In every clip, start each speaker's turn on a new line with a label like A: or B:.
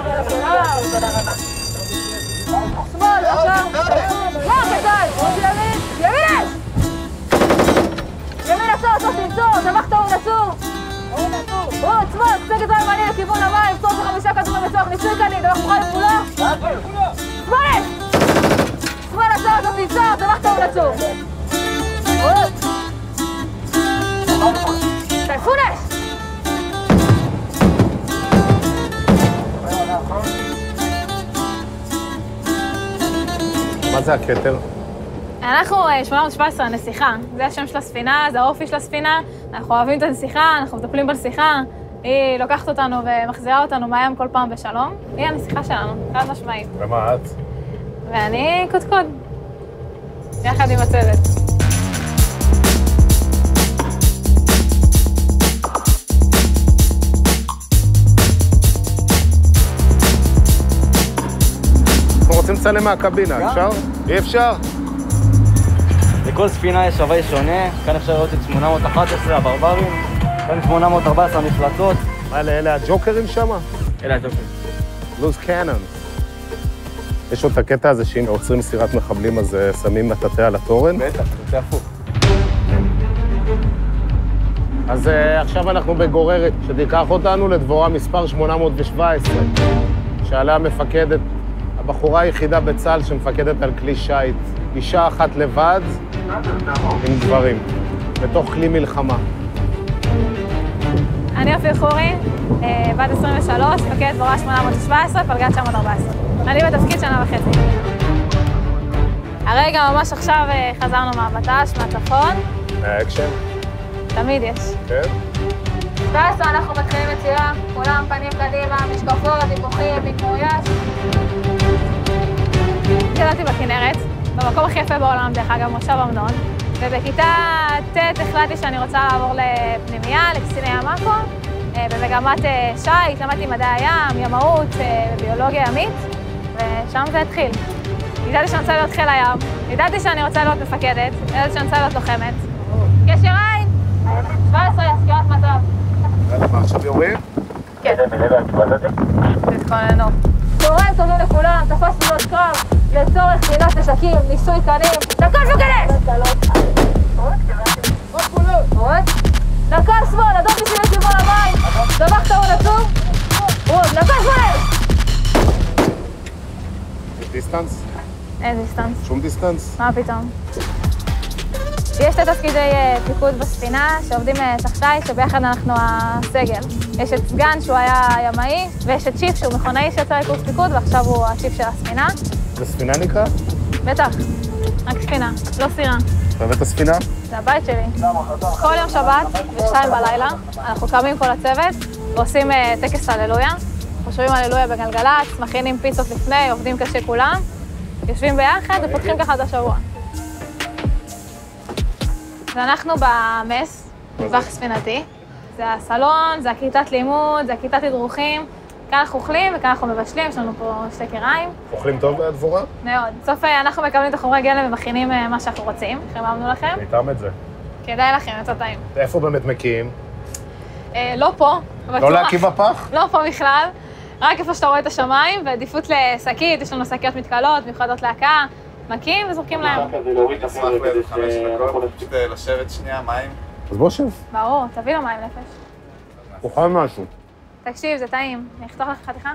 A: שמאל, עכשיו. מה, קטן? ימין, ימין! ימין עצור, תמצוא, טבחת הוא נצור. הוא עצמו, קצת גזר ימני לכיוון המים, פתור ש5 כדורים בצורך ניסוי קלים, טבח מוכן לכולה. שמאל! שמאל עצור, תמצוא, טבחת הוא נצור. פונש!
B: מה זה הכתר?
A: אנחנו 817 הנסיכה, זה השם של הספינה, זה האופי של הספינה, אנחנו אוהבים את הנסיכה, אנחנו מטפלים בנסיכה, היא לוקחת אותנו ומחזירה אותנו מהים כל פעם בשלום, היא הנסיכה שלנו, חד משמעית.
B: ומה את?
A: ואני קודקוד, יחד עם הצוות.
B: אנחנו רוצים לצלם מהקבינה, אפשר? אי אפשר?
C: לכל ספינה יש הווי שונה, כאן אפשר לראות את 811 הברברים, כאן 814 המפלצות.
B: מה, אלה הג'וקרים שם?
C: אלה הג'וקרים.
B: לוז קאנון. יש עוד את הקטע הזה שאם עוצרים סירת מחבלים אז שמים מטאטא על התורן?
C: בטח, זה הפוך.
B: אז עכשיו אנחנו בגוררת, שתיקח אותנו לדבורה מספר 817, שעליה מפקדת, הבחורה היחידה בצה"ל שמפקדת על כלי שייט, אישה אחת לבד עם גברים, בתוך כלי מלחמה.
A: אני אופיר חורי, בת 23, מפקדת דבורה 817, פלגת 914. אני בתפקיד שנה וחצי. הרגע ממש עכשיו חזרנו מהבט"ש, מהצפון.
B: מהאקשן?
A: תמיד יש.
B: כן.
A: ואז אנחנו מתחילים יצירה, כולם פנים קדימה, משקפות, היפוכים, פיקמויש. גדלתי בכנרת, במקום הכי יפה בעולם, דרך אגב, מושב אמנון, ובכיתה ט' החלטתי שאני רוצה לעבור לפנימייה, לקציני המאקו, במגמת שייט, למדתי מדעי הים, ימאות, ביולוגיה ימית, ושם זה התחיל. ידעתי שאני רוצה להיות חיל הים, ידעתי שאני רוצה להיות מפקדת, ידעתי שאני רוצה להיות לוחמת. קשר עין! 17, סקירת מצב.
B: מה, עכשיו יורים?
A: כן. תתכוננו. צהריים טובים לכולם, תפסנו עוד קרב לצורך חינת נשקים, ניסוי קנים. נקל וכנס! עוד? נקל שמאל, אדום 90 לכיוון המים. דבחת הוא נצור? עוד, נקל שמאל!
B: דיסטנס?
A: אין דיסטנס.
B: שום דיסטנס?
A: מה פתאום? יש שתי תפקידי פיקוד בספינה שעובדים תחתיי, שביחד אנחנו הסגל. יש את סגן שהוא היה ימאי, ויש את שיף שהוא מכונאי שיצא לקורס פיקוד, ועכשיו הוא השיף של הספינה.
B: זה ספינה נקרא?
A: בטח, רק ספינה, לא סירה.
B: אתה אוהב את הספינה?
A: זה הבית שלי. כל יום שבת, ב-2 בלילה, אנחנו קמים כל הצוות, ועושים טקס הללויה. אנחנו שומעים הללויה בגלגלצ, מכינים פיצות לפני, עובדים קשה כולם, יושבים ביחד ופותחים ככה את השבוע. ואנחנו במס, מטווח ספינתי. זה הסלון, זה הכיתת לימוד, זה הכיתת תדרוכים. כאן אנחנו אוכלים וכאן אנחנו מבשלים, יש לנו פה שתי קריים.
B: אוכלים טוב בדבורה?
A: מאוד. בסוף אנחנו מקבלים את החומרי גלם ומכינים מה שאנחנו רוצים. חיממנו לכם.
B: ניתן את זה.
A: כדאי לכם, יוצא טעים.
B: איפה באמת מקיאים?
A: לא פה.
B: לא להקיא בפח?
A: לא פה בכלל. רק איפה שאתה רואה את השמיים, ועדיפות לשקית, יש לנו שקיות מתכלות, מיוחדות להקה, מקים וזורקים להם.
D: אשמח באיזה 5 דקות, פשוט לשבת שנייה, מים.
B: אז בוא שב.
A: ברור, תביא לו מים נפש.
B: אוכל משהו.
A: תקשיב, זה טעים. אני אחתוך לך חתיכה?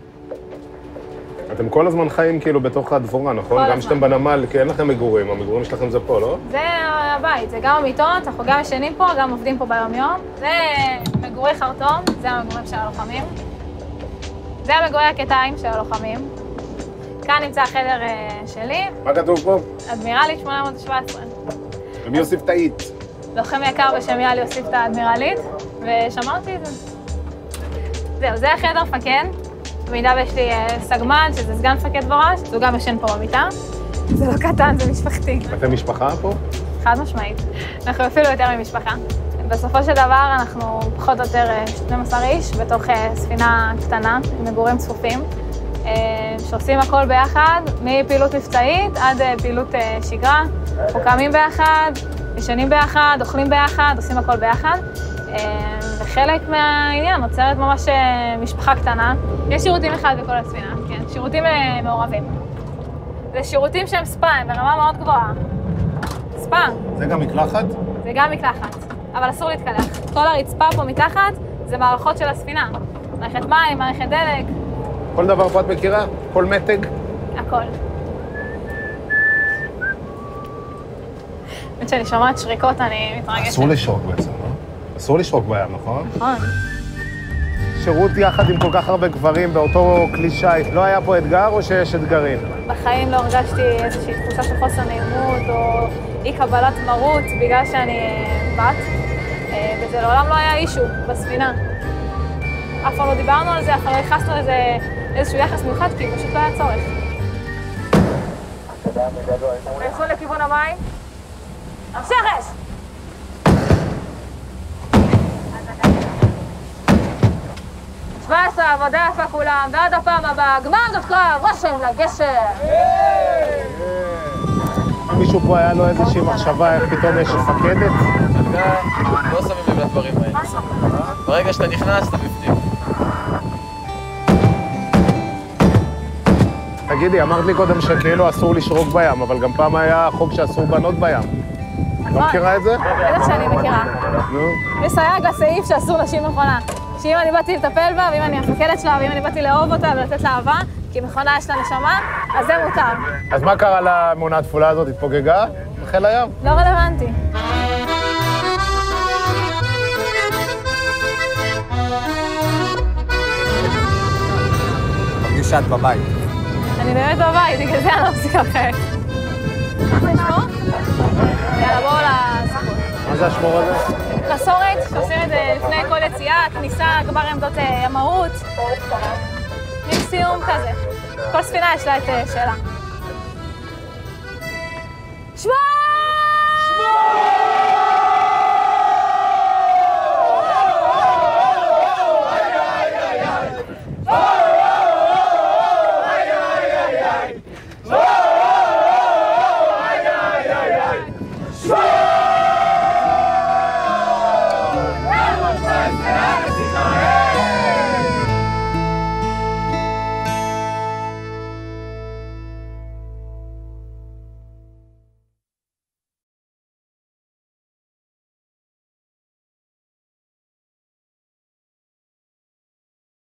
B: אתם כל הזמן חיים כאילו בתוך הדבורה, נכון? גם כשאתם בנמל, כי אין לכם מגורים, המגורים שלכם זה פה, לא?
A: זה הבית, זה גם המיטות, אנחנו גם ישנים פה, גם עובדים פה ביום-יום. זה מגורי חרטום, זה המגורים של הלוחמים. זה המגורי הקטעים של הלוחמים. כאן נמצא החדר שלי.
B: מה כתוב פה?
A: אדמירלית 817.
B: ומי יוסיף תאית?
A: לוחם יקר בשם יאלי הוסיף את האדמירלית, ושמרתי את זה. זהו, זה החדר מפקד. במידה ויש לי סגמן, שזה סגן מפקד דבורה, שהוא גם ישן פה במיטה. זה לא קטן, זה משפחתי.
B: אתם משפחה פה?
A: חד משמעית. אנחנו אפילו יותר ממשפחה. בסופו של דבר אנחנו פחות או יותר 12 איש בתוך ספינה קטנה, עם מגורים צפופים, שעושים הכל ביחד, מפעילות מבצעית עד פעילות שגרה. אנחנו קמים ביחד, ישנים ביחד, אוכלים ביחד, עושים הכל ביחד. וחלק מהעניין נוצרת ממש משפחה קטנה. יש שירותים אחד בכל הספינה, כן, שירותים מעורבים. זה שירותים שהם ספא, הם ברמה מאוד גבוהה. ספא.
B: זה גם מקלחת?
A: זה גם מקלחת, אבל אסור להתקלח. כל הרצפה פה מתחת זה מערכות של הספינה. מערכת מים, מערכת דלק.
B: כל דבר פה את מכירה? כל מתג?
A: הכל. באמת שאני שומעת שריקות, אני מתרגשת.
B: אסור לשרוק בעצם, לא? אסור לשרוק בים, נכון?
A: נכון.
B: שירות יחד עם כל כך הרבה גברים באותו כלי שיט. לא היה פה אתגר או שיש אתגרים?
A: בחיים לא הרגשתי איזושהי תחושה של חוסר נעימות או אי קבלת מרות בגלל שאני בת, וזה לעולם לא היה אישו בספינה. אף פעם לא דיברנו על זה, אף פעם לא ייחסנו לזה איזשהו יחס מיוחד, כי פשוט לא היה צורך. נכנסו לכיוון המים. המשכת! עבודה יפה כולם, ועד הפעם הבאה, גמר זאת קרב, רושם לגשר!
B: מישהו פה היה לו איזושהי מחשבה איך פתאום יש מפקדת?
D: לא שמים לב לדברים האלה. ברגע שאתה נכנס, אתה בפנים.
B: תגידי, אמרת לי קודם שכאילו אסור לשרוק בים, אבל גם פעם היה חוק שאסור בנות בים. לא מכירה את זה?
A: בטח שאני מכירה.
B: נו.
A: יש סייג לסעיף שאסור נשים מכונה. שאם אני באתי לטפל בה, ואם אני המפקדת שלה, ואם אני באתי לאהוב אותה ולתת לה אהבה, כי מכונה יש לה נשמה, אז זה מותר.
B: אז מה קרה למונה התפולה הזאת? התפוגגה? בחיל הים?
A: לא רלוונטי.
B: מרגיש שאת בבית.
A: אני באמת בבית, בגלל זה אני לא מפסיקה לחייך. איך נשמור? יאללה, בואו לסיפור.
B: מה זה השמור הזה?
A: מסורת, שעושים את זה לפני כל יציאה, כניסה, גמר עמדות ימאות. מקסימום כזה. כל ספינה יש לה את שלה. שמור!